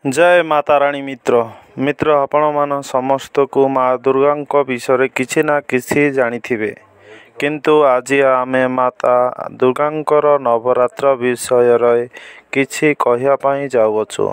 जय माता राणी मित्र आपण मान समस्त को माँ दुर्गा विषय किसी ना किसी जानिथिबे किंतु आज आमे माता दुर्गा नवरात्र विषय किछि कहिया पई जाउछु।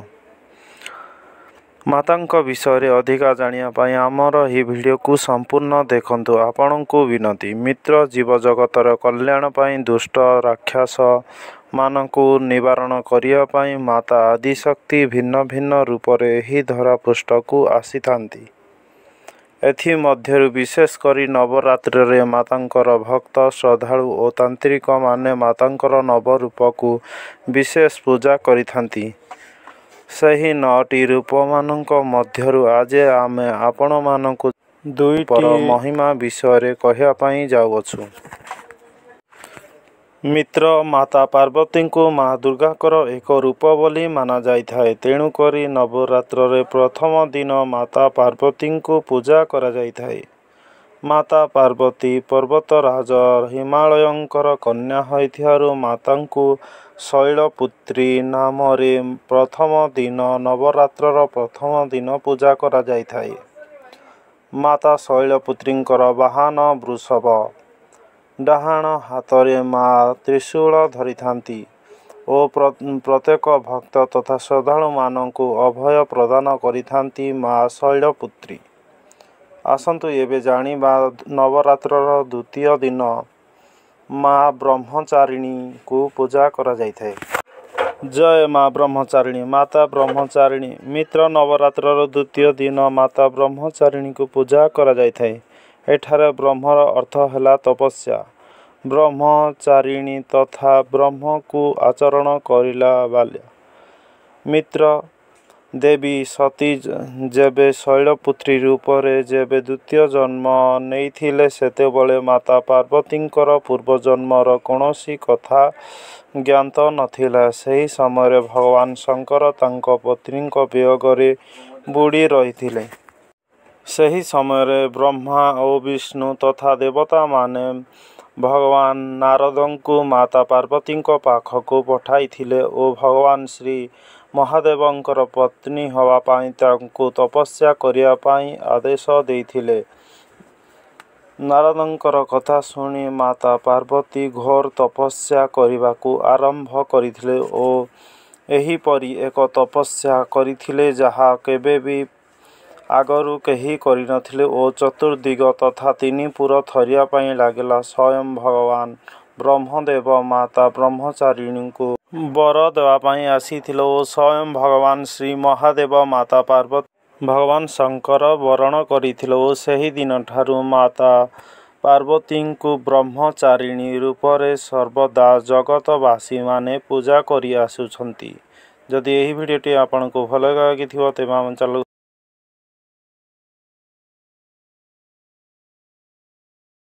माता विषय अधिका जानिया पई आमर ही वीडियो को संपूर्ण देखंतु। आपण को विनती मित्र जीव जगतर कल्याण पई दुष्ट राक्षस मानकु निवारण करिया पई माता आदिशक्ति भिन्न भिन्न रूपरे ही धरा पृष्ठ को आसी थांती। एथि मध्यरु विशेष करी नवरात्रि रे मातांकर भक्त श्रद्धालु और तांत्रिक माने मातांकर नव रूप को विशेष पूजा करि थांती। सही 9टी रूप मानक मध्यरु आज आमे आपण मानकु दुई पर महिमा विषय कहिया पई जाउछु। मित्र माता पार्वती को माँ दुर्गा एक रूप बोली माना जाय थाए। तेणु करी नवरात्र रे प्रथम दिन माता पार्वती को पूजा करा जाय थाए। माता पार्वती पर्वतराज हिमालयंकर कन्या होइथियारु माता को शैलपुत्री नाम रे प्रथम दिन नवरात्र प्रथम दिन पूजा करा जाय थाए। माता शैलपुत्रींकर वाहन वृषभ, डाहाण हाथरे माँ त्रिशूल धरी थांती और प्रत्येक भक्त तथा श्रद्धालु मानकु अभय प्रदान करि थांती माँ शैलपुत्री। आसंतु एबे जानिबा नवरात्रर द्वितीय दिन माँ ब्रह्मचारिणी को पूजा करा जाय थाए। जय माँ ब्रह्मचारिणी माता ब्रह्मचारिणी मित्र नवरात्रर द्वितीय दिन माता ब्रह्मचारिणी को पूजा करा जाय थाए। एठारे ब्रह्मर अर्थ हैला तपस्या। ब्रह्मचारिणी तथा ब्रह्म को आचरण करिला बाल्या मित्र देवी सती जेबे शैलपुत्री रूप रे जेबे द्वितीय जन्म नेइथिले सेतेबळे माता पार्वतींकर पूर्व जन्मर कोनोसी कथा ज्ञात नथिला। सही समय भगवान शंकर तांको पत्नींक वियोगरे बुड़ी रहिथिले। सही समय ब्रह्मा और विष्णु तथा देवता माने भगवान नारदं को माता पार्वती पाखक पठाइथिले और भगवान श्री महादेवंकर पत्नी हवा पाई तांको तपस्या करिया पाई आदेश देइथिले। नारदंकर कथा सुनी माता पार्वती घोर तपस्या करिबाकू आरंभ करिथिले और एही परी एक तपस्या करिथिले जहा केबे भी आगरू कही करि नथिले और चतुर्दिग तथा तीनिपुर थरिया पाई लागला। स्वयं भगवान ब्रह्मदेव माता ब्रह्मचारिणी को बर देवा पाई आसीथिले और स्वयं भगवान श्री महादेव माता पार्वती भगवान शंकर वरण करिथिले और सही दिन ठारू माता पार्वती को ब्रह्मचारिणी रूप रे सर्वदा जगतवासी माने पूजा करि आसुछंती। जदि एही वीडियोटी आपनको भल लागिथिबो तेबे हम चलो